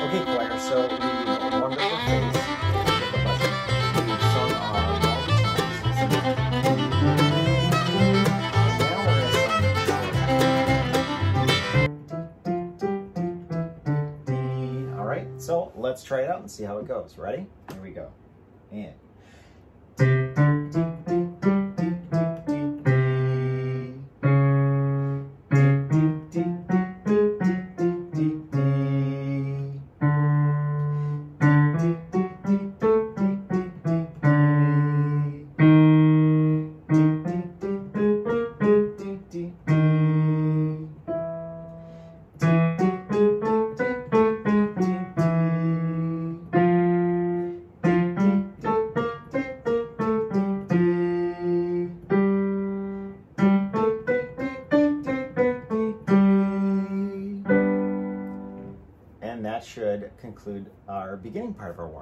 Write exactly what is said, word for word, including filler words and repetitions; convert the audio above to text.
Okay, choir, so we warmed up our face with the lesson. We've sung our multi-times. Now we're going to sing. All right, so let's try it out and see how it goes. Ready? Here we go. And. And that should conclude our beginning part of our warm-up.